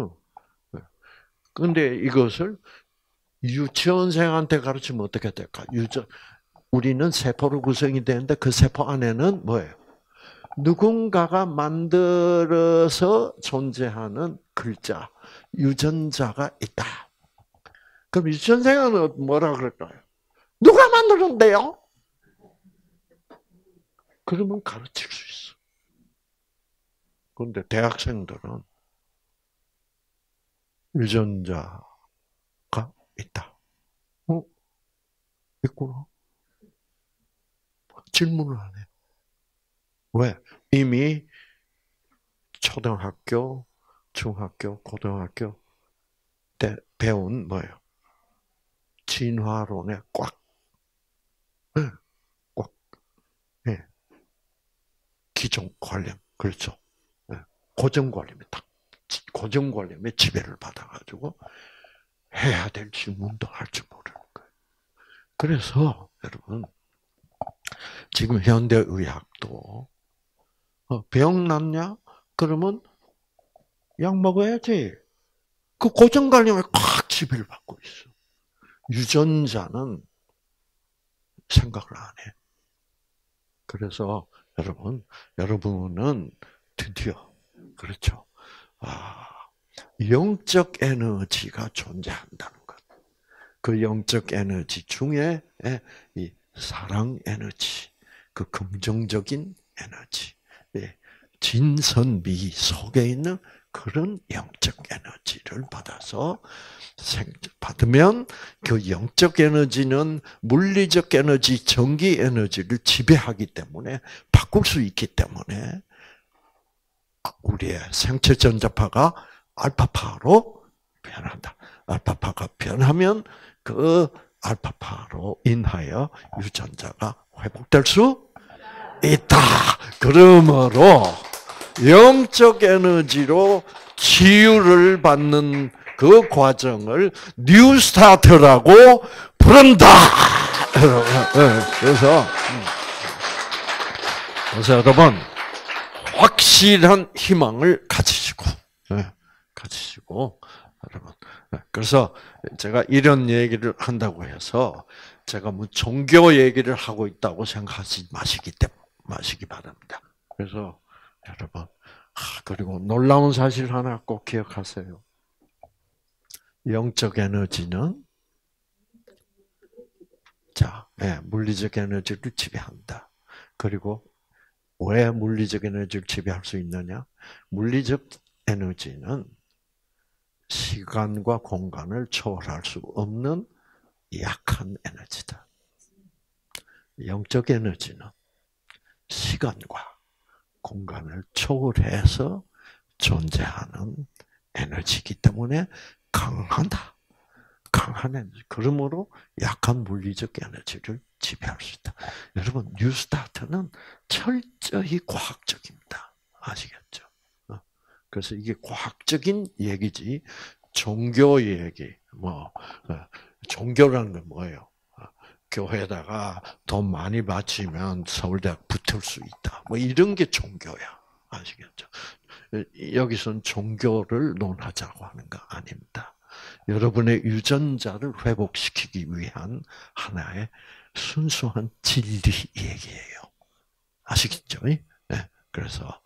근데 이것을 유치원생한테 가르치면 어떻게 될까? 우리는 세포로 구성이 되는데 그 세포 안에는 뭐예요? 누군가가 만들어서 존재하는 글자, 유전자가 있다. 그럼 유치원생은 뭐라 그럴까요? 누가 만들었는데요? 그러면 가르칠 수 있어. 그런데 대학생들은 유전자가 있다. 있구나. 질문을 안 해. 왜? 이미 초등학교, 중학교, 고등학교 때 배운 뭐예요? 진화론에 꽉. 예. 기존관념. 그렇죠. 고정관념이 딱, 고정관념에 지배를 받아가지고 해야 될 질문도 할 줄 모르는 거예요. 그래서 여러분, 지금 현대의학도 병 났냐? 그러면 약 먹어야지. 그 고정관념에 꽉 지배를 받고 있어. 유전자는 생각을 안 해. 그래서 여러분은 드디어 그렇죠. 영적 에너지가 존재한다는 것. 그 영적 에너지 중에 이 사랑 에너지, 그 긍정적인 에너지, 진선미 속에 있는 그런 영적 에너지를 받으면 그 영적 에너지는 물리적 에너지, 전기 에너지를 지배하기 때문에 바꿀 수 있기 때문에 우리의 생체 전자파가 알파파로 변한다. 알파파가 변하면 그 알파파로 인하여 유전자가 회복될 수 있다. 그러므로 영적 에너지로 치유를 받는 그 과정을 뉴스타트라고 부른다. 그래서 여러분 확실한 희망을 가지시고 여러분. 그래서 제가 이런 얘기를 한다고 해서 제가 뭐 종교 얘기를 하고 있다고 생각하지 마시기 바랍니다. 그래서 여러분, 그리고 놀라운 사실 하나 꼭 기억하세요. 영적 에너지는 물리적 에너지를 지배한다. 그리고 왜 물리적 에너지를 지배할 수 있느냐? 물리적 에너지는 시간과 공간을 초월할 수 없는 약한 에너지다. 영적 에너지는 시간과 공간을 초월해서 존재하는 에너지이기 때문에 강하다. 강한 에너지. 그러므로 약한 물리적 에너지를 지배할 수 있다. 여러분, 뉴스타트는 철저히 과학적입니다. 아시겠죠? 그래서 이게 과학적인 얘기지, 종교 얘기, 종교라는 건 뭐예요? 교회에다가 돈 많이 바치면 서울대학 붙을 수 있다. 이런 게 종교야. 아시겠죠? 여기서는 종교를 논하자고 하는 거 아닙니다. 여러분의 유전자를 회복시키기 위한 하나의 순수한 진리 얘기예요. 아시겠죠? 네. 그래서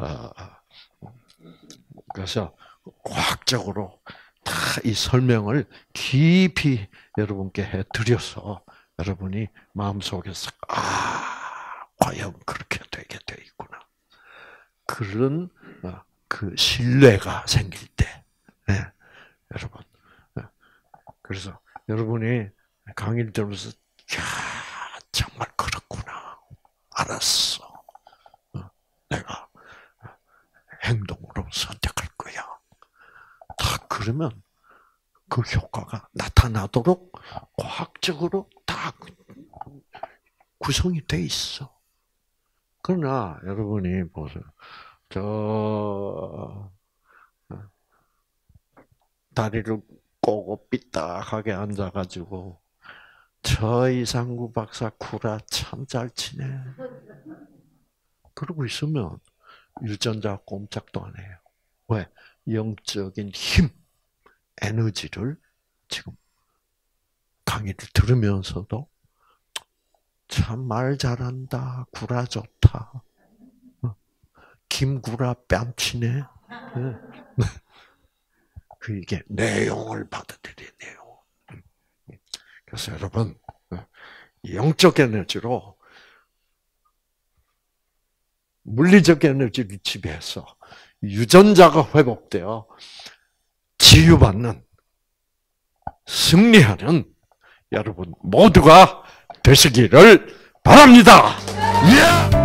과학적으로 다 이 설명을 깊이 여러분께 해드려서 여러분이 마음속에서 과연 그렇게 되게 돼 있구나. 그런 그 신뢰가 생길 때, 여러분. 그래서 여러분이 강의를 들으면서 정말 그렇구나. 알았어. 내가 행동으로 선택할 거야. 다 그러면 그 효과가 나타나도록 과학적으로 다 구성이 돼 있어. 그러나 여러분이 보세요. 다리를 꼬고 삐딱하게 앉아가지고 저 이상구 박사 구라 참 잘 치네. 그러고 있으면 유전자 꼼짝도 안 해요. 왜? 영적인 힘, 에너지를 지금 강의를 들으면서도 참 말 잘한다, 구라 좋다, 김구라 뺨치네. 이게 내용을 받아들여 내용. 그래서 여러분 영적 에너지로 물리적 에너지를 지배해서 유전자가 회복되어 치유받는 승리하는 여러분 모두가 되시기를 바랍니다. 예!